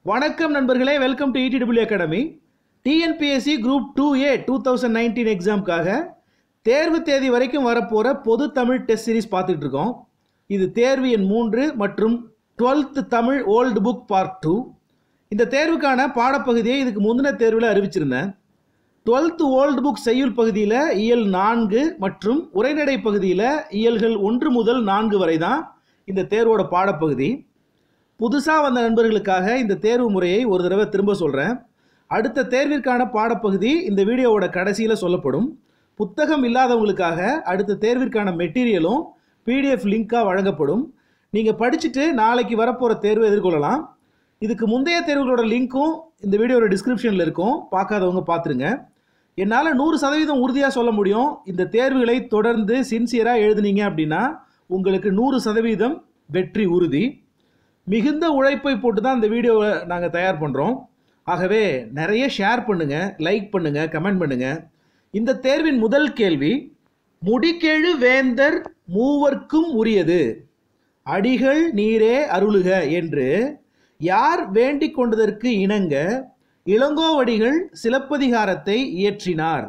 வணக்கம் நண்பர்களே, welcome to ETW academy. TNPSC group 2A 2019 எக்ஸாமுக்காக தேர்வு தேதி வரைக்கும் வரப்போகிற பொது தமிழ் டெஸ்ட் சீரிஸ் பார்த்துட்டு இருக்கோம். இது தேர்வு எண் 3 மற்றும் 12th Tamil old book part 2. இந்த தேர்வுக்கான பாடப்பகுதியை இதுக்கு முந்தின தேர்வில் அறிவிச்சிருந்தேன். 12th ஓல்டு புக் செய்யுள் பகுதியில் இயல் 4 மற்றும் உரைநடை பகுதியில் இயல்கள் 1 முதல் 4 வரை தான் இந்த தேர்வோட பாடப்பகுதி. புதுசாக வந்த நண்பர்களுக்காக இந்த தேர்வு முறையை ஒரு தடவை திரும்ப சொல்கிறேன். அடுத்த தேர்விற்கான பாடப்பகுதி இந்த வீடியோவோட கடைசியில் சொல்லப்படும். புத்தகம் இல்லாதவங்களுக்காக அடுத்த தேர்விற்கான மெட்டீரியலும் PDF லிங்காக வழங்கப்படும். நீங்கள் படிச்சுட்டு நாளைக்கு வரப்போகிற தேர்வை எதிர்கொள்ளலாம். இதுக்கு முந்தைய தேர்வுகளோட லிங்க்கும் இந்த வீடியோட டிஸ்கிரிப்ஷனில் இருக்கும், பார்க்காதவங்க பார்த்துருங்க. என்னால் 100% உறுதியாக சொல்ல முடியும், இந்த தேர்வுகளை தொடர்ந்து சின்சியராக எழுதுனீங்க அப்படின்னா உங்களுக்கு 100% வெற்றி உறுதி. மிகுந்த உழைப்பை போட்டு தான் இந்த வீடியோவை நாங்கள் தயார் பண்ணுறோம். ஆகவே நிறைய ஷேர் பண்ணுங்கள், லைக் பண்ணுங்கள், கமெண்ட் பண்ணுங்கள். இந்த தேர்வின் முதல் கேள்வி, முடிக்கெழு வேந்தர் மூவர்க்கும் உரியது அடிகள் நீரே அருளுக என்று யார் வேண்டிக் கொண்டதற்கு இணங்க இளங்கோவடிகள் சிலப்பதிகாரத்தை இயற்றினார்?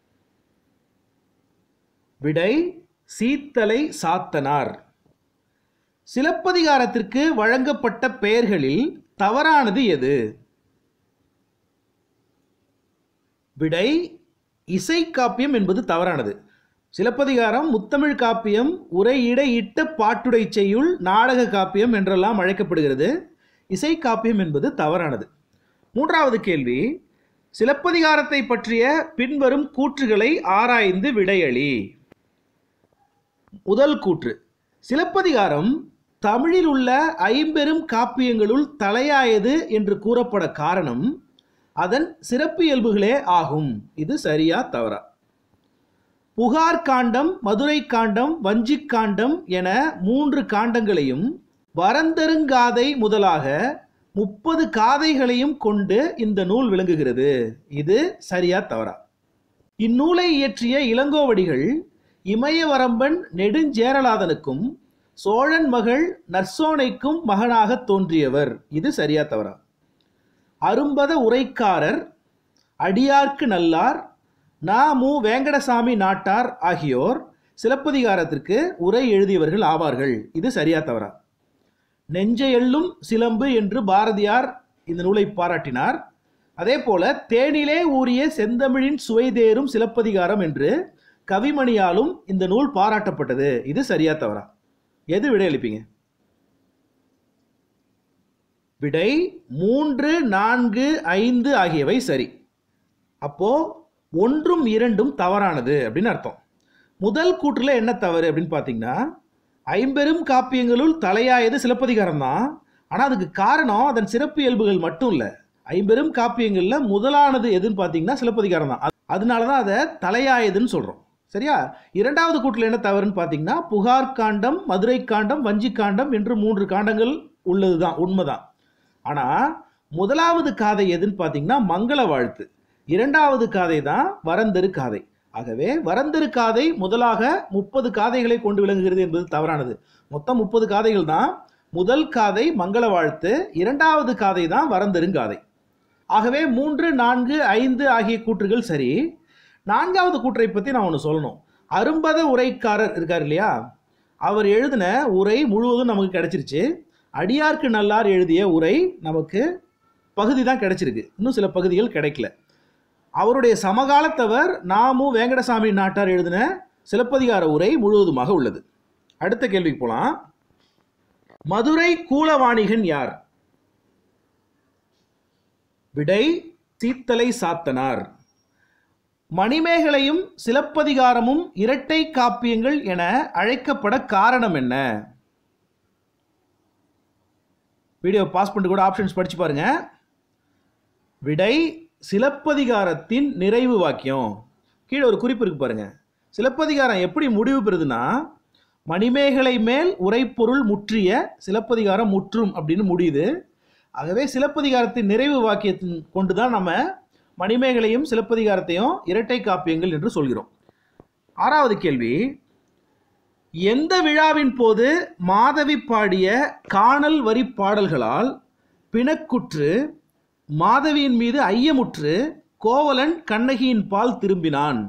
விடை சீத்தலை சாத்தனார். சிலப்பதிகாரத்திற்கு வழங்கப்பட்ட பெயர்களில் தவறானது எது? விடை இசைக்காப்பியம் என்பது தவறானது. சிலப்பதிகாரம் முத்தமிழ் காப்பியம், உரையிடை இட்ட பாட்டுடை செய்யுள், நாடக காப்பியம் என்றெல்லாம் அழைக்கப்படுகிறது. இசைக்காப்பியம் என்பது தவறானது. மூன்றாவது கேள்வி, சிலப்பதிகாரத்தை பற்றிய பின்வரும் கூற்றுகளை ஆராய்ந்து விடையளி. முதல் கூற்று, சிலப்பதிகாரம் தமிழில் உள்ள 50 காப்பியங்களுள் தலையாயது என்று கூறப்பட காரணம் அதன் சிறப்பியல்புகளே ஆகும். இது சரியா தவறா? புகார் காண்டம், மதுரை காண்டம், வஞ்சிக் காண்டம் என 3 காண்டங்களையும் வரந்தருங்காதை முதலாக 30 காதைகளையும் கொண்டு இந்த நூல் விளங்குகிறது. இது சரியா தவறா? இந்நூலை இயற்றிய இளங்கோவடிகள் இமயவரம்பன் நெடுஞ்சேரலாதனுக்கும் சோழன் மகள் நற்சோனைக்கும் மகனாக தோன்றியவர். இது சரியா தவறா? அரும்பத உரைக்காரர், அடியார்க்கு நல்லார், மு வேங்கடசாமி நாட்டார் ஆகியோர் சிலப்பதிகாரத்திற்கு உரை எழுதியவர்கள் ஆவார்கள். இது சரியா தவறா? நெஞ்சையெள்ளும் சிலம்பு என்று பாரதியார் இந்த நூலை பாராட்டினார். அதே போல தேனிலே ஊறிய செந்தமிழின் சுவைதேரும் சிலப்பதிகாரம் என்று கவிமணியாலும் இந்த நூல் பாராட்டப்பட்டது. இது சரியா தவறா? எது விடை அளிப்பீங்க? விடை 3, 4, 5 ஆகியவை சரி. அப்போ 1ம் 2ம் தவறானது அப்படின்னு அர்த்தம். முதல் கூற்றுல என்ன தவறு அப்படின்னு பார்த்தீங்கன்னா, 50 காப்பியங்களுள் தலையாயது சிலப்பதிகாரம் தான். ஆனால் அதுக்கு காரணம் அதன் சிறப்பு இயல்புகள் மட்டும் இல்லை. 50 காப்பியங்களில் முதலானது எதுன்னு பார்த்தீங்கன்னா சிலப்பதிகாரம் தான். அதனால தான் அதை தலையாயதுன்னு சொல்கிறோம். சரியா? இரண்டாவது கூற்றில் என்ன தவறுன்னு பார்த்தீங்கன்னா, புகார் காண்டம், மதுரை காண்டம், வஞ்சி காண்டம் என்று 3 காண்டங்கள் உள்ளது தான், உண்மைதான். ஆனால் முதலாவது காதை எதுன்னு பார்த்தீங்கன்னா மங்கள வாழ்த்து. இரண்டாவது காதை தான் வரந்தரு காதை. ஆகவே வரந்தரு காதை முதலாக 30 காதைகளை கொண்டு விளங்குகிறது என்பது தவறானது. மொத்தம் 30 காதைகள் தான். முதல் காதை மங்கள வாழ்த்து, இரண்டாவது காதை தான் வரந்தருங்காதை. ஆகவே 3, 4, 5 ஆகிய கூற்றுகள் சரி. நான்காவது கூற்றை பற்றி நான் ஒன்று சொல்லணும். அரும்பத உரைக்காரர் இருக்கார் இல்லையா, அவர் எழுதின உரை முழுவதும் நமக்கு கிடைச்சிருச்சு. அடியார்க்கு நல்லார் எழுதிய உரை நமக்கு பகுதி தான் கிடைச்சிருக்கு, இன்னும் சில பகுதிகள் கிடைக்கல. அவருடைய சமகாலத்தவர் மு வேங்கடசாமி நாட்டார் எழுதின சிலப்பதிகார உரை முழுவதுமாக உள்ளது. அடுத்த கேள்விக்கு போகலாம். மதுரை கூலவாணிகன் யார்? விடை சீத்தலை சாத்தனார். மணிமேகலையும் சிலப்பதிகாரமும் இரட்டை காப்பியங்கள் என அழைக்கப்பட காரணம் என்ன? வீடியோ பாஸ் பண்ணிட்டு கூட ஆப்ஷன்ஸ் படிச்சு பாருங்க. விடை சிலப்பதிகாரத்தின் நிறைவு வாக்கியம். கீழே ஒரு குறிப்பு இருக்கு பாருங்க. சிலப்பதிகாரம் எப்படி முடிவு பெறுதுன்னா, மணிமேகலை மேல் உரைப்பொருள் முற்றிய சிலப்பதிகாரம் முற்றும் அப்படின்னு முடியுது. ஆகவே சிலப்பதிகாரத்தின் நிறைவு வாக்கியத்தின் கொண்டுதான் நம்ம மணிமேகலையும் சிலப்பதிகாரத்தையும் இரட்டை காப்பியங்கள் என்று சொல்கிறோம். ஆறாவது கேள்வி, எந்த விழாவின் போது மாதவி பாடிய காணல் வரி பாடல்களால் பிணக்குற்று மாதவியின் மீது ஐயமுற்று கோவலன் கண்ணகியின் பால் திரும்பினான்.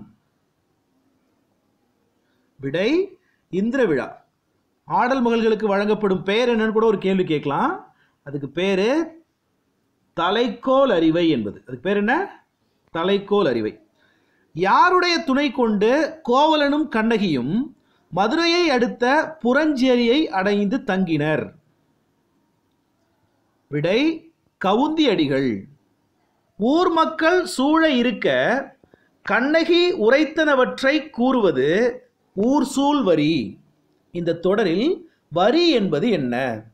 விடை இந்திர விழா. ஆடல் மகள்களுக்கு வழங்கப்படும் பெயர் என்னன்னு கூட ஒரு கேள்வி கேட்கலாம். அதுக்கு பேரு தலைக்கோல் அரிவை என்பது. அதுக்கு பேர் என்ன? தலைக்கோல் அரிவை. யாருடைய துணை கொண்டு கோவலனும் கண்ணகியும் மதுரையை அடுத்த புறஞ்சேரியை அடைந்து தங்கினர்? விடை கவுந்தி அடிகள். ஊர் மக்கள் சூழ இருக்க கண்ணகி உரைத்தனவற்றை கூறுவது ஊர் சூழ் வரி. இந்த தொடரில் வரி என்பது என்ன?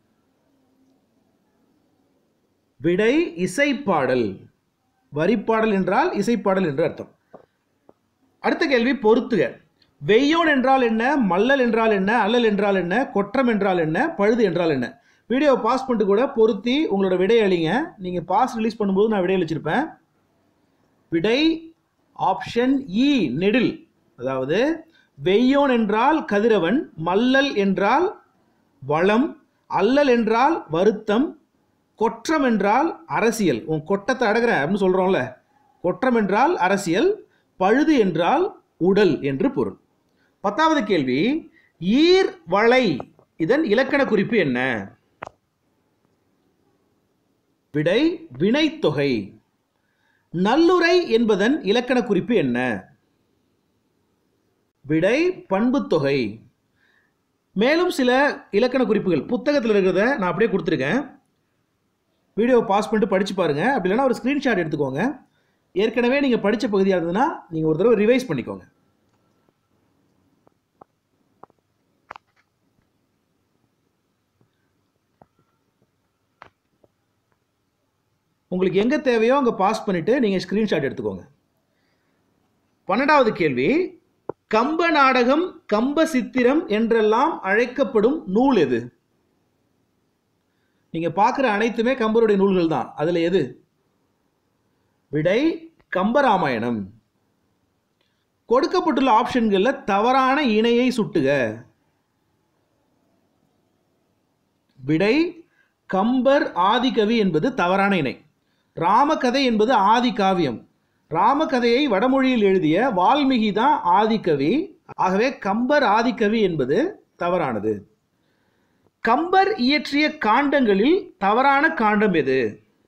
விடை இசைப்பாடல். வரிப்பாடல் என்றால் இசைப்பாடல் என்று அர்த்தம். அடுத்த கேள்வி பொறுத்துக. வெய்யோன் என்றால் என்ன? மல்லல் என்றால் என்ன? அல்லல் என்றால் என்ன? கொற்றம் என்றால் என்ன? பழுது என்றால் என்ன? வீடியோவை பாஸ் பண்ணிட்டு கூட பொருத்தி உங்களோட விடை அளிங்க. நீங்கள் பாஸ் ரிலீஸ் பண்ணும்போது நான் விடை அளிச்சிருப்பேன். விடை ஆப்ஷன் இ நெடில். அதாவது வெய்யோன் என்றால் கதிரவன், மல்லல் என்றால் வளம், அல்லல் என்றால் வருத்தம், கொற்றம் என்றால் அரசியல். உன் கொட்டத்தை அடங்குறேன் அப்படின்னு சொல்கிறோம்ல, கொற்றம் என்றால் அரசியல், பழுது என்றால் உடல் என்று பொருள். 10வது கேள்வி, ஈர் வளை இதன் இலக்கண குறிப்பு என்ன? விடை வினைத்தொகை. நல்லுரை என்பதன் இலக்கண குறிப்பு என்ன? விடை பண்புத்தொகை. மேலும் சில இலக்கண குறிப்புகள் புத்தகத்தில் இருக்கிறத நான் அப்படியே கொடுத்துருக்கேன். வீடியோவை பாஸ் பண்ணிட்டு படித்து பாருங்கள். அப்படி இல்லைன்னா ஒரு ஸ்க்ரீன்ஷாட் எடுத்துக்கோங்க. ஏற்கனவே நீங்கள் படித்த பகுதியாக இருந்ததுன்னா நீங்கள் ஒரு தடவை ரிவைஸ் பண்ணிக்கோங்க. உங்களுக்கு எங்கே தேவையோ அங்கே பாஸ் பண்ணிவிட்டு நீங்கள் ஸ்க்ரீன்ஷாட் எடுத்துக்கோங்க. 12வது கேள்வி, கம்ப நாடகம், கம்ப சித்திரம் என்றெல்லாம் அழைக்கப்படும் நூல் எது? நீங்கள் பார்க்குற அனைத்துமே கம்பருடைய நூல்கள் தான். அதில் எது? விடை கம்பராமாயணம். கொடுக்கப்பட்டுள்ள ஆப்ஷன்களில் தவறான இணையை சுட்டுக. விடை கம்பர் ஆதிகவி என்பது தவறான இணை. ராமகதை என்பது ஆதி காவியம். ராமகதையை வடமொழியில் எழுதிய வால்மீகி தான் ஆதிகவி. ஆகவே கம்பர் ஆதிகவி என்பது தவறானது. கம்பர் இயற்றிய காண்டங்களில் தவறான காண்டம் எது?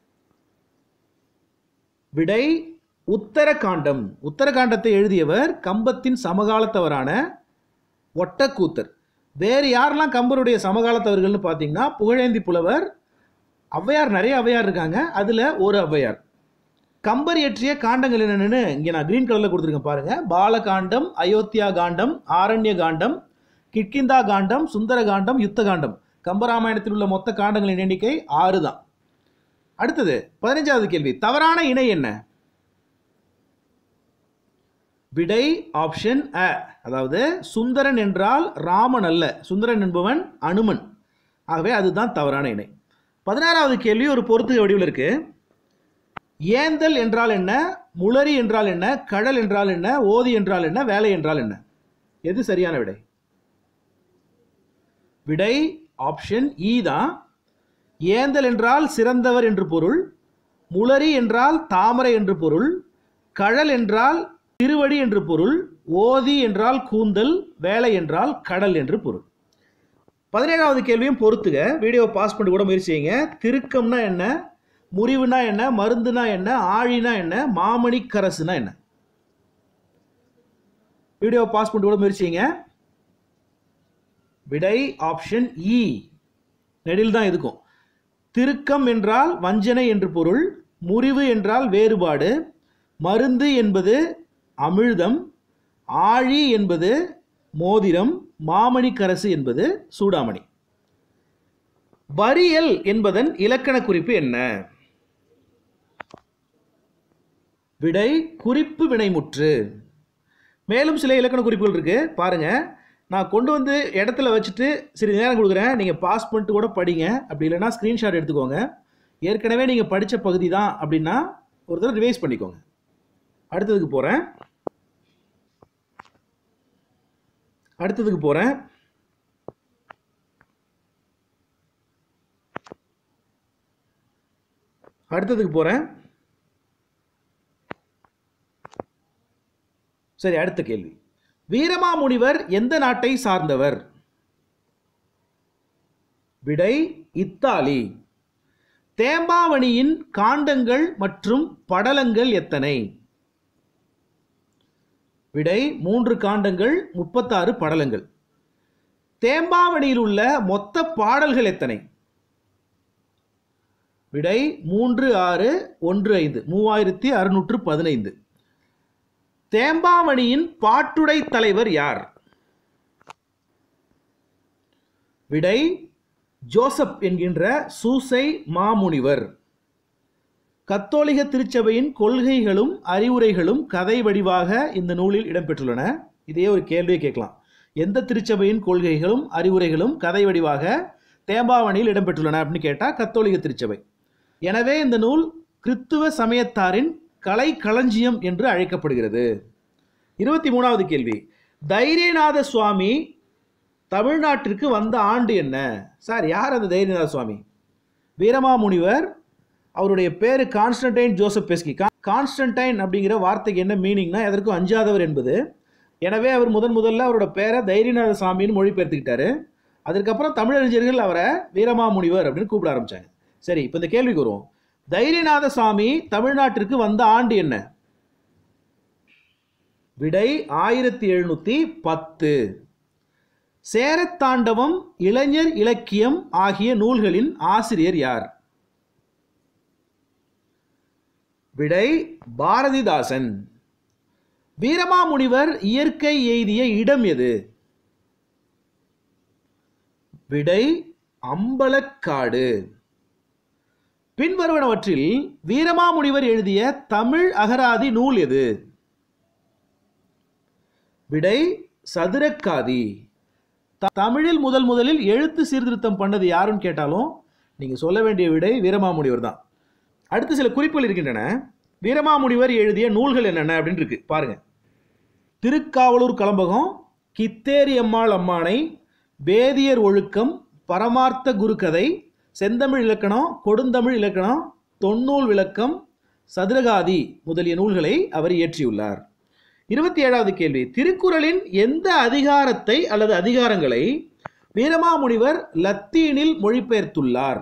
விடை உத்தர காண்டம். உத்தர காண்டத்தை எழுதியவர் கம்பத்தின் சமகாலத்தவரான ஒட்டக்கூத்தர். வேறு யாரெல்லாம் கம்பருடைய சமகாலத்தவர்கள்னு பார்த்தீங்கன்னா புகழேந்தி புலவர், ஔவையார், நிறைய ஔவையார் இருக்காங்க. அதில் ஒரு ஔவையார். கம்பர் இயற்றிய காண்டங்கள் என்னென்னு இங்கே நான் கிரீன் கலரில் கொடுத்துருக்கேன் பாருங்கள். பாலகாண்டம், அயோத்தியா காண்டம், ஆரண்ய காண்டம், கிட்கிந்தா காண்டம், சுந்தர காண்டம், யுத்த காண்டம். கம்பராமாயணத்தில் உள்ள மொத்த காண்டங்களின் எண்ணிக்கை 6 தான். அடுத்தது 15வது கேள்வி, தவறான இணை என்ன? விடை ஆப்ஷன் அ. அதாவது சுந்தரன் என்றால் ராமன் அல்ல, சுந்தரன் என்பவன் அனுமன். ஆகவே அதுதான் தவறான இணை. 16வது கேள்வி ஒரு பொறுத்துக வடிவில் இருக்கு. ஏந்தல் என்றால் என்ன? முளரி என்றால் என்ன? கடல் என்றால் என்ன? ஓதி என்றால் என்ன? வேலை என்றால் என்ன? எது சரியான விடை? விடை ஆப்ஷன் இ தான். ஏந்தல் என்றால் சிறந்தவர் என்று பொருள், முளரி என்றால் தாமரை என்று பொருள், கழல் என்றால் திருவடி என்று பொருள், ஓதி என்றால் கூந்தல், வேலை என்றால் கடல் என்று பொருள். 17வது கேள்வியும் பொறுத்துக. வீடியோவை பாஸ் பண்ணி கூட முயற்சி செய்யுங்க. திருக்கம்னா என்ன? முறிவுனா என்ன? மருந்துனா என்ன? ஆழினா என்ன? மாமணிக்கரசுனா என்ன? வீடியோவை பாஸ் பண்ணி கூட முயற்சி செய்யுங்க. விடை ஆப்ஷன் இ நெடில் தான் இருக்கும். திருக்கம் என்றால் வஞ்சனை என்று பொருள், முறிவு என்றால் வேறுபாடு, மருந்து என்பது அமிழ்தம், ஆழி என்பது மோதிரம், மாமணிக்கரசு என்பது சூடாமணி. வரியல் என்பதன் இலக்கண குறிப்பு என்ன? விடை குறிப்பு வினைமுற்று. மேலும் சில இலக்கண குறிப்புகள் இருக்கு பாருங்க. நான் கொண்டு வந்து இடத்துல வச்சுட்டு சிறிது நேரம் கொடுக்குறேன். நீங்கள் பாஸ் பண்ணிட்டு கூட படிங்க. அப்படி இல்லைன்னா ஸ்க்ரீன்ஷாட் எடுத்துக்கோங்க. ஏற்கனவே நீங்கள் படித்த பகுதி தான் அப்படின்னா ஒரு தடவை ரிவைஸ் பண்ணிக்கோங்க. அடுத்ததுக்கு போகிறேன். அடுத்ததுக்கு போகிறேன். சரி, அடுத்த கேள்வி. வீரமாமுனிவர் எந்த நாட்டை சார்ந்தவர்? விடை இத்தாலி. தேம்பாவணியின் காண்டங்கள் மற்றும் படலங்கள் எத்தனை? விடை 3 காண்டங்கள் 36 படலங்கள். தேம்பாவணியில் உள்ள மொத்த பாடல்கள் எத்தனை? விடை 3615 3615. தேம்பாவணியின் பாட்டுடை தலைவர் யார்? விடை ஜோசப் என்கின்ற சூசை மாமுனிவர். கத்தோலிக திருச்சபையின் கொள்கைகளும் அறிவுரைகளும் கதை வடிவாக இந்த நூலில் இடம்பெற்றுள்ளன. இதே ஒரு கேள்வியை கேட்கலாம். எந்த திருச்சபையின் கொள்கைகளும் அறிவுரைகளும் கதை வடிவாக தேம்பாவணியில் இடம்பெற்றுள்ளன அப்படின்னு கேட்டால் கத்தோலிக திருச்சபை. எனவே இந்த நூல் கிறித்துவ சமயத்தாரின் கலை களஞ்சியம் என்று அழைக்கப்படுகிறது. 23வது கேள்வி. தைரியநாத சுவாமி தமிழ்நாட்டிற்கு வந்த ஆண்டு என்ன? சார், யார் அந்த தைரியநாத சுவாமி? வீரமாமுனிவர். அவருடைய பேர் கான்ஸ்டன்டைன் ஜோசப் பெஸ்கி. கான்ஸ்டன்டைன் அப்படிங்கிற வார்த்தைக்கு என்ன மீனிங்னா எதற்கும் அஞ்சாதவர் என்பது. எனவே அவர் முதல்ல அவரோட பேரை தைரியநாத சுவாமின்னு மொழிபெயர்த்துக்கிட்டாரு. அதுக்கப்புறம் தமிழறிஞர்கள் அவரை வீரமாமுனிவர் அப்படின்னு கூப்பிட ஆரம்பிச்சாங்க. சரி, இப்போ இந்த கேள்விக்கு வருவோம். தைரியநாத சுவாமி தமிழ்நாட்டிற்கு வந்த ஆண்டு என்ன? விடை 1710. சேரத்தாண்டவம், இளைஞர் இலக்கியம் ஆகிய நூல்களின் ஆசிரியர் யார்? விடை பாரதிதாசன். வீரமாமுனிவர் இயற்கை எய்திய இடம் எது? விடை அம்பலக்காடு. பின்வருவனவற்றில் வீரமாமுனிவர் எழுதிய தமிழ் அகராதி நூல் எது? விடை சதுரக்காதி. தமிழில் முதலில் எழுத்து சீர்திருத்தம் பண்ணது யாருன்னு கேட்டாலும் நீங்க சொல்ல வேண்டிய விடை வீரமாமுனிவர் தான். அடுத்து சில குறிப்புகள் இருக்கின்றன. வீரமாமுனிவர் எழுதிய நூல்கள் என்னென்ன அப்படின்னு இருக்கு பாருங்க. திருக்காவலூர் கலம்பகம், கித்தேரி அம்மாள் அம்மானை, வேதியர் ஒழுக்கம், பரமார்த்த குருகதை, செந்தமிழ் இலக்கணம், கொடுந்தமிழ் இலக்கணம், தொன்னூல் விளக்கம், சதுரகாதி முதலிய நூல்களை அவர் இயற்றியுள்ளார். 27வது கேள்வி. திருக்குறளின் எந்த அதிகாரத்தை அல்லது அதிகாரங்களை வீரமாமுனிவர் லத்தீனில் மொழிபெயர்த்துள்ளார்?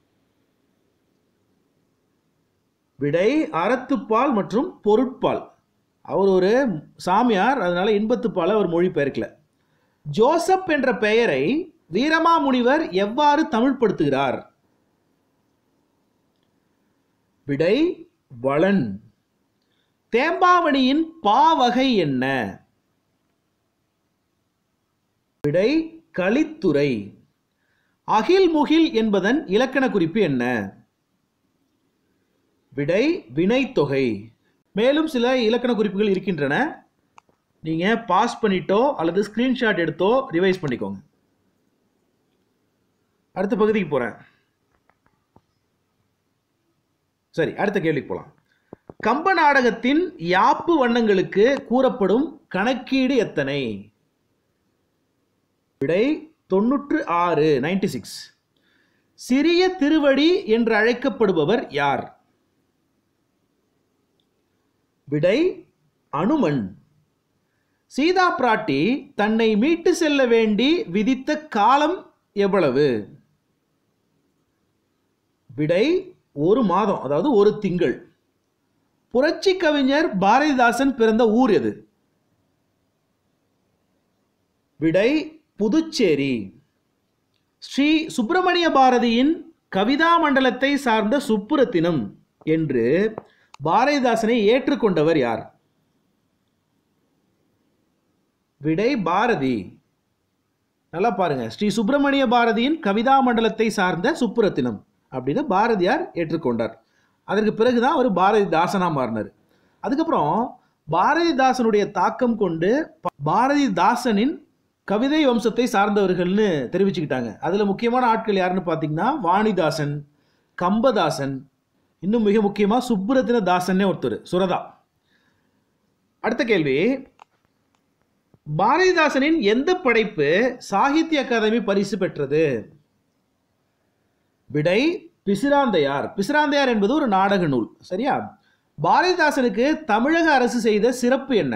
விடை அறத்துப்பால் மற்றும் பொருட்பால். அவர் ஒரு சாமியார், அதனால இன்பத்துப்பால் அவர் மொழிபெயர்க்கல. ஜோசப் என்ற பெயரை வீரமாமுனிவர் எவ்வாறு தமிழ்படுத்துகிறார்? விடை வளன். தேம்பாவணியின் பாவகை என்ன? விடை கலித்துறை. அகில்முகில் என்பதன் இலக்கண குறிப்பு என்ன? விடை வினைத்தொகை. மேலும் சில இலக்கண குறிப்புகள் இருக்கின்றன. நீங்க பாஸ் பண்ணிட்டோ அல்லது ஸ்கிரீன்ஷாட் எடுத்தோ ரிவைஸ் பண்ணிக்கோங்க. அடுத்த பகுதிக்கு போறேன். சரி, அடுத்த கேள்விக்கு போலாம். கம்ப நாடகத்தின் யாப்பு வண்ணங்களுக்கு கூறப்படும் கணக்கீடு எத்தனை? விடை 96 96. சிறிய திருவடி என்று அழைக்கப்படுபவர் யார்? விடை அனுமன். சீதா பிராட்டி தன்னை மீட்டு செல்ல வேண்டி விதித்த காலம் எவ்வளவு? விடை 1 மாதம், அதாவது 1 திங்கள். புரட்சி கவிஞர் பாரதிதாசன் பிறந்த ஊர் எது? விடை புதுச்சேரி. ஸ்ரீ சுப்பிரமணிய பாரதியின் கவிதா மண்டலத்தை சார்ந்த சுப்புரத்தினம் என்று பாரதிதாசனை ஏற்றுக்கொண்டவர் யார்? விடை பாரதி. நல்லா பாருங்க. ஸ்ரீ சுப்பிரமணிய பாரதியின் கவிதா மண்டலத்தை சார்ந்த சுப்புரத்தினம் அப்படின்னு பாரதியார் ஏற்றுக்கொண்டார். அதற்கு பிறகுதான் அவர் பாரதிதாசனா மாறினார். அதுக்கப்புறம் பாரதிதாசனுடைய தாக்கம் கொண்டு பாரதிதாசனின் கவிதை வம்சத்தை சார்ந்தவர்கள்னு தெரிவிச்சுக்கிட்டாங்க. அதுல முக்கியமான ஆட்கள் யாருன்னு பார்த்தீங்கன்னா வாணிதாசன், கம்பதாசன், இன்னும் மிக முக்கியமா சுப்புரத்தின தாசன்னே ஒருத்தர், சுரதா. அடுத்த கேள்வி. பாரதிதாசனின் எந்த படைப்பு சாகித்ய அகாதமி பரிசு பெற்றது? விடை பிசிராந்தையார். பிசிராந்தையார் என்பது ஒரு நாடக நூல். சரியா? பாரதிதாசனுக்கு தமிழக அரசு செய்த சிறப்பு என்ன?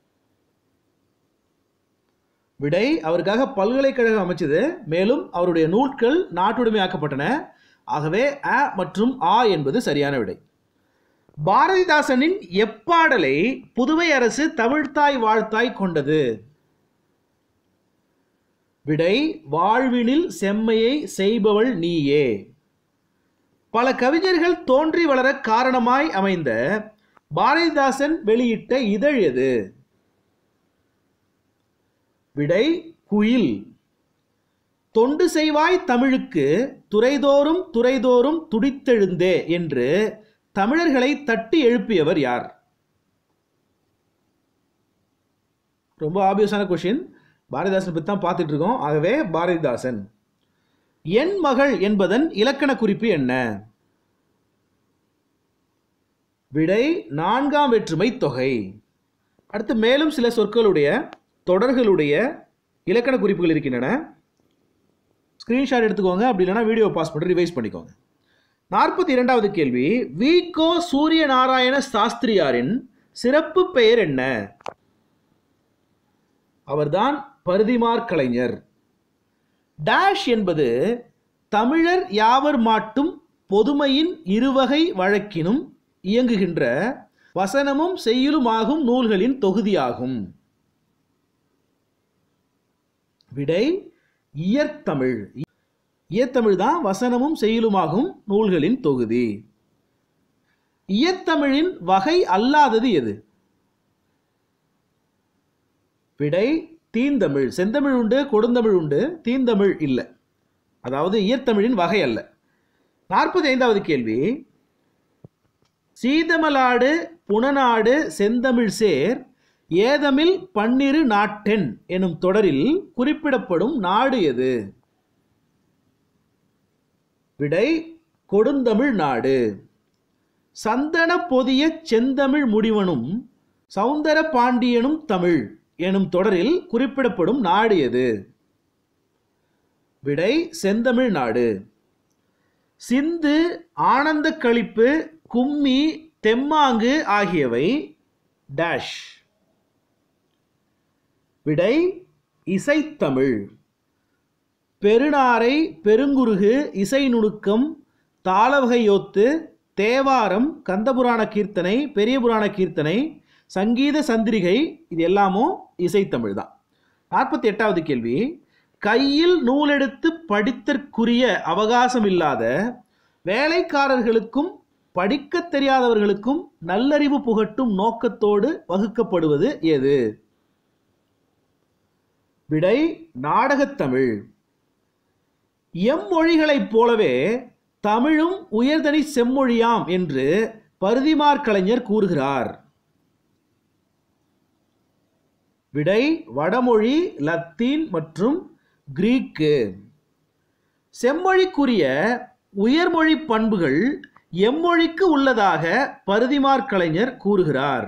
விடை, அவருக்காக பல்கலைக்கழகம் அமைச்சது. மேலும் அவருடைய நூல்கள் நாட்டுடைமையாக்கப்பட்டன. ஆகவே அ மற்றும் ஆ என்பது சரியான விடை. பாரதிதாசனின் எப்பாடலை புதுவை அரசு தமிழ்த்தாய் வாழ்த்தாய் கொண்டது? விடை, வாழ்வினில் செம்மையை செய்பவள் நீயே. பல கவிஞர்கள் தோன்றி வளர காரணமாய் அமைந்த பாரதிதாசன் வெளியிட்ட இதழ் எது? விடை, குயில். தொண்டு செய்வாய் தமிழுக்கு துறைதோறும் துறைதோறும் துடித்தெழுந்தே என்று தமிழர்களை தட்டி எழுப்பியவர் யார்? ரொம்ப ஆபியஸான கொஸ்டின். பாரதிதாசன் பற்றி தான் பார்த்துட்டு இருக்கோம். ஆகவே பாரதிதாசன். என் மகள் என்பதன் இலக்கண குறிப்பு என்ன? விடை, நான்காம் வேற்றுமை தொகை. அடுத்து மேலும் சில சொற்களுடைய தொடர்களுடைய இலக்கண குறிப்புகள் இருக்கின்றன. ஸ்கிரீன்ஷாட் எடுத்துக்கோங்க. அப்படி இல்லைனா வீடியோ பாஸ் பண்ணி ரிவைஸ் பண்ணிக்கோங்க. 42வது கேள்வி. வி.கோ. சூரிய நாராயண சாஸ்திரியாரின் சிறப்பு பெயர் என்ன? அவர்தான் பரிதிமாற் கலைஞர். டேஷ் என்பது தமிழர் யாவர் மாட்டும் பொதுமையின் இருவகை வழக்கினும் இயங்குகின்ற வசனமும் செய்யுளுமாகும் நூல்களின் தொகுதியாகும். விடை, இயற்தமிழ். இயற்தமிழ் தான் வசனமும் செய்யுளுமாகும் நூல்களின் தொகுதி. இயற்தமிழின் வகை அல்லாதது எது? விடை, தீந்தமிழ். செந்தமிழ் உண்டு, கொடுந்தமிழ் உண்டு, தீந்தமிழ் இல்லை. அதாவது இயற்தமிழின் வகை அல்ல. 45வது கேள்வி. சீதமலாடு புனநாடு செந்தமிழ் சேர் ஏதமில் பன்னிரு நாட்டென் எனும் தொடரில் குறிப்பிடப்படும் நாடு எது? விடை, கொடுந்தமிழ் நாடு. சந்தன பொதிய செந்தமிழ் முடிவனும் சௌந்தர பாண்டியனும் தமிழ் எனும் தொடரில் குறிப்பிடப்படும் நாடு எது? விடை, செந்தமிழ் நாடு. சிந்து, ஆனந்த களிப்பு, கும்மி, தெம்மாங்கு ஆகியவை டேஷ். விடை, இசைத்தமிழ். பெருநாரை, பெருங்குருகு, இசை நுணுக்கம், தாளவகையோத்து, தேவாரம், கந்தபுராண கீர்த்தனை, பெரிய புராண கீர்த்தனை, சங்கீத சந்திரிகை, இது எல்லாமும் இசைத்தமிழ் தான். 48வது கேள்வி. கையில் நூலெடுத்து படித்தற்குரிய அவகாசம் இல்லாத வேலைக்காரர்களுக்கும் படிக்க தெரியாதவர்களுக்கும் நல்லறிவு புகட்டும் நோக்கத்தோடு வகுக்கப்படுவது எது? விடை, நாடகத்தமிழ். எம்மொழிகளைப் போலவே தமிழும் உயர்தனி செம்மொழியாம் என்று பரிதிமாற் கலைஞர் கூறுகிறார். விடை, வடமொழி, லத்தீன் மற்றும் கிரீக்கு. செம்மொழிக்குரிய உயர்மொழி பண்புகள் எம்மொழிக்கு உள்ளதாக பரிதிமாற் கலைஞர் கூறுகிறார்.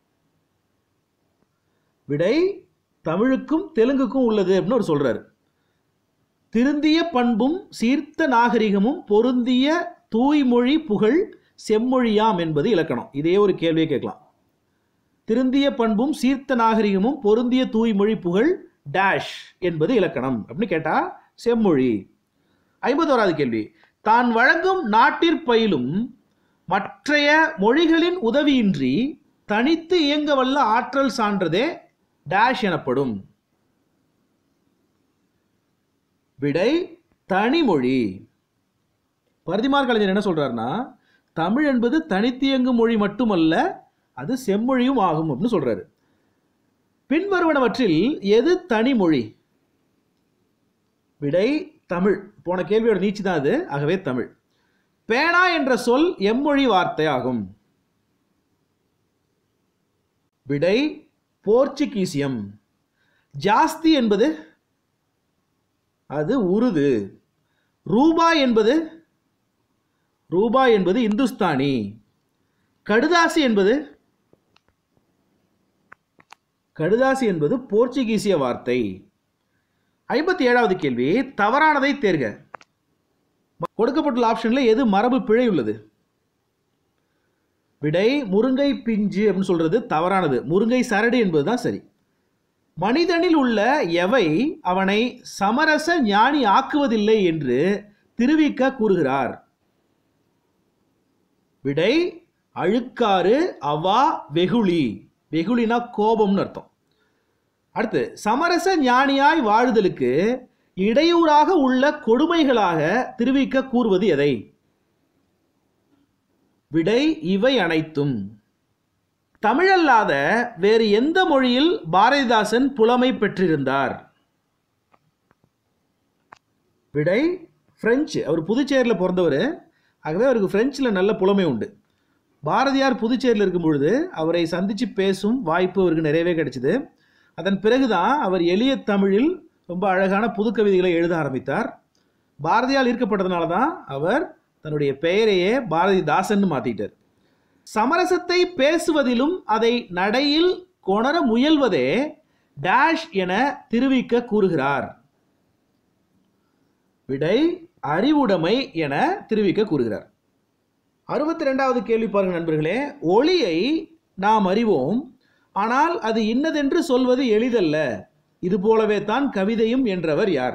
விடை, தமிழுக்கும் தெலுங்குக்கும் உள்ளது அப்படின்னு அவர் சொல்றாரு. திருந்திய பண்பும் சீர்த்த நாகரிகமும் பொருந்திய தூய்மொழி புகழ் செம்மொழியாம் என்பது இலக்கணம். இதே ஒரு கேள்வியை கேட்கலாம். திருந்திய பண்பும் சீர்த்த நாகரிகமும் பொருந்திய தூய்மொழி புகழ் டேஷ் என்பது இலக்கணம் அப்படின்னு கேட்டா செம்மொழி. 51வது கேள்வி. தான் வழங்கும் நாட்டிற்பயிலும் மற்றைய மொழிகளின் உதவியின்றி தனித்து இயங்க வல்ல ஆற்றல் சான்றதே டேஷ் எனப்படும். விடை, தனிமொழி. பரிதிமாற் கலைஞர் என்ன சொல்றாருன்னா, தமிழ் என்பது தனித்து இயங்கும் மொழி மட்டுமல்ல, அது செம்மொழியும் ஆகும் அப்படின்னு சொல்றாரு. பின்வருவனவற்றில் எது தனிமொழி? விடை, தமிழ். போன கேள்வியோட நீச்சி தான் அது. ஆகவே தமிழ். பேனா என்ற சொல் எம்மொழி வார்த்தை ஆகும். விடை, போர்ச்சுகீசியம். ஜாஸ்தி என்பது அது உருது. ரூபாய் என்பது இந்துஸ்தானி. கடுதாசி என்பது போர்ச்சுகீசிய வார்த்தை. 57வது கேள்வி. தவறானதை தேர்க. கொடுக்கப்பட்டுள்ள ஆப்ஷன்ல எது மரபு பிழை உள்ளது? விடை முருங்கை பிஞ்சு அப்படின்னு சொல்றது தவறானது. முருங்கை சரடு என்பதுதான் சரி. மனிதனில் உள்ள எவை அவனை சமரச ஞானி ஆக்குவதில்லை என்று திருவிக்க கூறுகிறார்? விடை அழுக்காறு, அவா, வெகுளி. வெகுளினா கோபம்னு அர்த்தம். அடுத்து, சமரச ஞானியாய் வாழுதலுக்கு இடையூறாக உள்ள கொடுமைகளாக திருவிக்க கூறுவது எதை? விடை இவை அனைத்தும். தமிழல்லாத வேறு எந்த மொழியில் பாரதிதாசன் புலமை பெற்றிருந்தார்? விடை பிரெஞ்சு. அவர் புதுச்சேரியில் பிறந்தவர், ஆகவே அவருக்கு பிரெஞ்சில் நல்ல புலமை உண்டு. பாரதியார் புதுச்சேரியில் இருக்கும் பொழுது அவரை சந்தித்து பேசும் வாய்ப்பு அவருக்கு நிறையவே கிடைச்சிது. அதன் பிறகுதான் அவர் எளிய தமிழில் ரொம்ப அழகான புது கவிதைகளை எழுத ஆரம்பித்தார். பாரதியால் ஈர்க்கப்பட்டதுனால தான் அவர் தன்னுடைய பெயரையே பாரதிதாசன் மாற்றிட்டார். சமரசத்தை பேசுவதிலும் அதை நடையில் கொணர முயல்வதே டேஷ் என திருவிக்க கூறுகிறார்? விடை அறிவுடைமை என திருவிக்க கூறுகிறார். 62வது கேள்வி பாருங்க நண்பர்களே. ஒளியை நாம் அறிவோம், ஆனால் அது இன்னதென்று சொல்வது எளிதல்ல, இது போலவே தான் கவிதையும் என்றவர் யார்?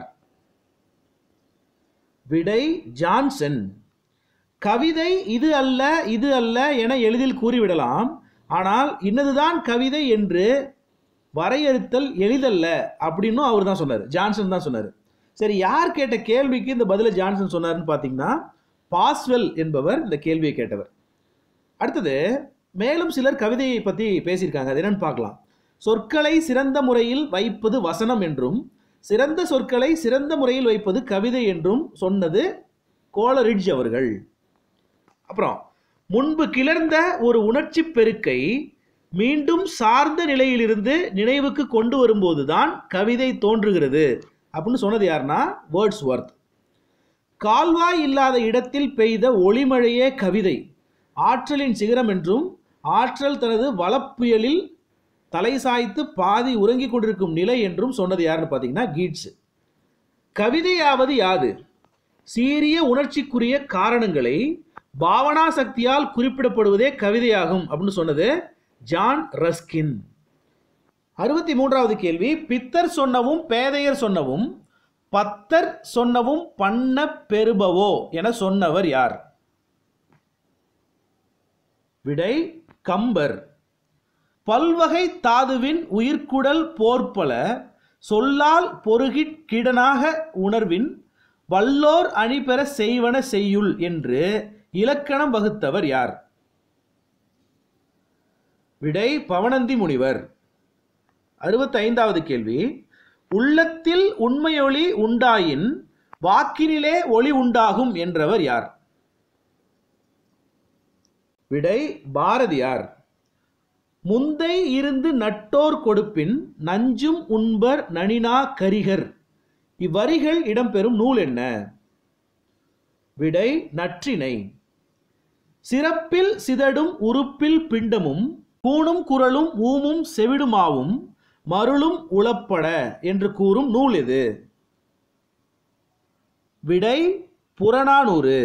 விடை ஜான்சன். கவிதை இது அல்ல இது அல்ல என எளிதில் கூறிவிடலாம், ஆனால் இன்னதுதான் கவிதை என்று வரையறுத்தல் எளிதல்ல அப்படின்னு அவர் தான் சொன்னார். ஜான்சன் தான் சொன்னார். சரி, யார் கேட்ட கேள்விக்கு இந்த பதிலை ஜான்சன் சொன்னார்னு பார்த்தீங்கன்னா பாஸ்வெல் என்பவர் இந்த கேள்வியை கேட்டவர். அடுத்தது, மேலும் சிலர் கவிதையை பற்றி பேசியிருக்காங்க. அது என்னன்னு பார்க்கலாம். சொற்களை சிறந்த முறையில் வைப்பது வசனம் என்றும், சிறந்த சொற்களை சிறந்த முறையில் வைப்பது கவிதை என்றும் சொன்னது கோலரிட்ஜ் அவர்கள். அப்புறம், முன்பு கிளர்ந்த ஒரு உணர்ச்சி பெருக்கை மீண்டும் சார்ந்த நிலையிலிருந்து நினைவுக்கு கொண்டு வரும்போது தான் கவிதை தோன்றுகிறது அப்படின்னு சொன்னது யாருன்னா வேர்ட்ஸ்வொர்த். கால்வாய் இல்லாத இடத்தில் பெய்த ஒளிமழையே கவிதை, ஆற்றலின் சிகரம் என்றும், ஆற்றல் தனது வளப்புயலில் தலை சாய்த்து பாதி உறங்கிக் கொண்டிருக்கும் நிலை என்றும் சொன்னது யாருன்னு பார்த்தீங்கன்னா கீட்ஸ். கவிதையாவது யாது? சீரிய உணர்ச்சிக்குரிய காரணங்களை பாவனா சக்தியால் குறிப்பிடப்படுவதே கவிதையாகும் அப்படின்னு சொன்னது ஜான் ரஸ்கின். 63வது கேள்வி. பித்தர் சொன்னவும் பேதையர் சொன்னவும் பத்தர் சொன்னவும் பண்ண பெறுபவோ என சொன்னவர் யார்? விடை கம்பர். பல்வகை தாதுவின் உயிர்க்குடல் போர்ப்பல சொல்லால் பொருகிட் கிடனாக உணர்வின் வல்லோர் அணிபெற செய்வன செய்யுள் என்று இலக்கணம் வகுத்தவர் யார்? விடை பவணந்தி முனிவர். 65வது கேள்வி. உள்ளத்தில் உண்மையொளி உண்டாயின் வாக்கினிலே ஒளி உண்டாகும் என்றவர் யார்? விடை பாரதியார். முந்தை இருந்து நட்டோர் கொடுப்பின் நஞ்சும் உண்பர் நனினா கரிகர், இவ்வரிகள் இடம்பெறும் நூல் என்ன? விடை நற்றிணை. சிறப்பில் சிதடும் உறுப்பில் பிண்டமும் கூணும் குரலும் ஊமும் செவிடுமாவும் மருளும் உளப்பட என்று கூறும் நூல் எது? விடை புறநானூறு.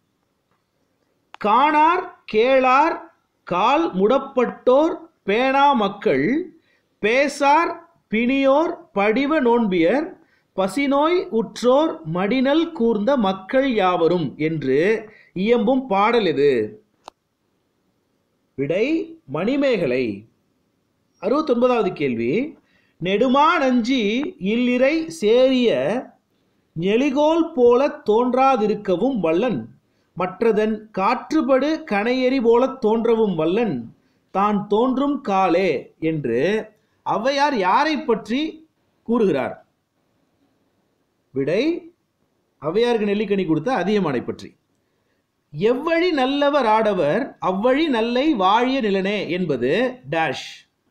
காணார் கேளார் கால் முடப்பட்டோர் பேணா மக்கள் பேசார் பிணியோர் படிவ நோன்பியர் பசிநோய் உற்றோர் மடிநல் கூர்ந்த மக்கள் யாவரும் என்று இயம்பும் பாடல் எது? விடை மணிமேகலை. 69வது கேள்வி. நெடுமா நஞ்சி இல்லிறை சேரிய நெளிகோல் போல தோன்றாதிருக்கவும் வல்லன், மற்றதன் காற்றுபடு கணையெறி போல தோன்றவும் வல்லன், தான் தோன்றும் காலே என்று ஔவையார் யாரை பற்றி கூறுகிறார்? விடை ஔவையாருக்கு நெல்லிக்கனி கொடுத்த அதியமானை பற்றி. எவ்வழி நல்லவர் ஆடவர் அவ்வழி நல்லை வாழிய நிலனே என்பது டேஷ்.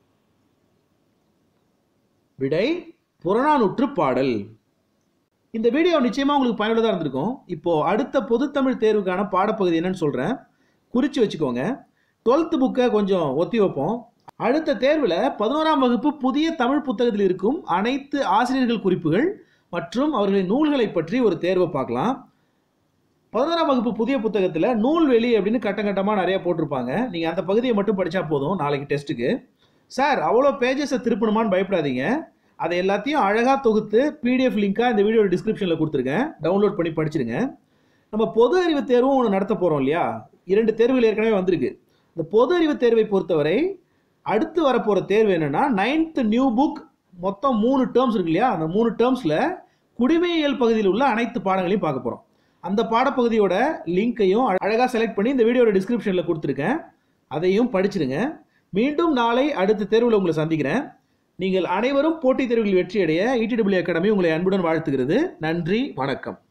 விடை புறநானூற்று பாடல். இந்த வீடியோ நிச்சயமா உங்களுக்கு பயனுள்ளதாக இருந்திருக்கும். இப்போ அடுத்த பொதுத்தமிழ் தேர்வுக்கான பாடப்பகுதி என்னன்னு சொல்றேன், குறிச்சு வச்சுக்கோங்க. 12th புக்கை கொஞ்சம் ஒத்தி வைப்போம். அடுத்த தேர்வில் 11ஆம் வகுப்பு புதிய தமிழ் புத்தகத்தில் இருக்கும் அனைத்து ஆசிரியர்கள் குறிப்புகள் மற்றும் அவர்களின் நூல்களை பற்றி ஒரு தேர்வை பார்க்கலாம். 11ஆம் வகுப்பு புதிய புத்தகத்தில் நூல்வெளி அப்படின்னு கட்டமாக நிறைய போட்டிருப்பாங்க. நீங்கள் அந்த பகுதியை மட்டும் படித்தா போதும் நாளைக்கு டெஸ்ட்டுக்கு. சார் அவ்வளோ பேஜஸை திருப்பணுமான்னு பயப்படாதீங்க. அதை எல்லாத்தையும் அழகாக தொகுத்து பிடிஎஃப் லிங்காக இந்த வீடியோ டிஸ்கிரிப்ஷனில் கொடுத்துருக்கேன். டவுன்லோட் பண்ணி படிச்சிருங்க. நம்ம பொது அறிவு தேர்வும் ஒன்று நடத்த போகிறோம் இல்லையா? 2 தேர்வுகள் ஏற்கனவே வந்திருக்கு. இந்த பொது அறிவு தேர்வை பொறுத்தவரை அடுத்து வரப்போகிற தேர்வு என்னென்னா 9th நியூ புக். மொத்தம் 3 டேர்ம்ஸ் இருக்கு இல்லையா? அந்த 3 டேர்ம்ஸில் குடிமையியல் பகுதியில் உள்ள அனைத்து பாடங்களையும் பார்க்க போகிறோம். அந்த பாடப்பகுதியோட லிங்கையும் அழகாக செலக்ட் பண்ணி இந்த வீடியோட டிஸ்கிரிப்ஷனில் கொடுத்துருக்கேன். அதையும் படிச்சிருங்க. மீண்டும் நாளை அடுத்த தேர்வில் உங்களை சந்திக்கிறேன். நீங்கள் அனைவரும் போட்டித் தேர்வுகளில் வெற்றியடைய ETW அகாடமி உங்களை அன்புடன் வாழ்த்துகிறது. நன்றி, வணக்கம்.